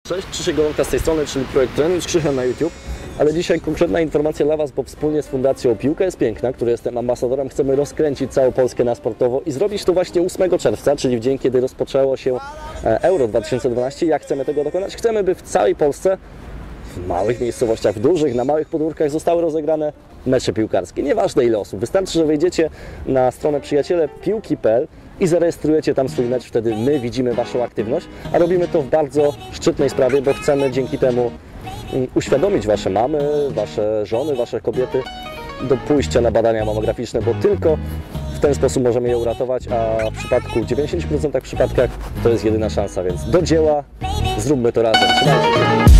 Cześć, Krzysiek Golonka z tej strony, czyli projekt Trenuj z Krzysiem na YouTube. Ale dzisiaj konkretna informacja dla Was, bo wspólnie z Fundacją Piłka jest Piękna, której jestem ambasadorem, chcemy rozkręcić całą Polskę na sportowo i zrobić to właśnie 8 czerwca, czyli w dzień, kiedy rozpoczęło się Euro 2012. Jak chcemy tego dokonać? Chcemy, by w całej Polsce, w małych miejscowościach, w dużych, na małych podwórkach zostały rozegrane mecze piłkarskie. Nieważne ile osób. Wystarczy, że wejdziecie na stronę przyjacielepiłki.pl i zarejestrujecie tam swój mecz, wtedy my widzimy Waszą aktywność, a robimy to w bardzo szczytnej sprawie, bo chcemy dzięki temu uświadomić Wasze mamy, Wasze żony, Wasze kobiety do pójścia na badania mammograficzne, bo tylko w ten sposób możemy je uratować, a w przypadku 90% przypadkach to jest jedyna szansa, więc do dzieła, zróbmy to razem. Trzymajcie się.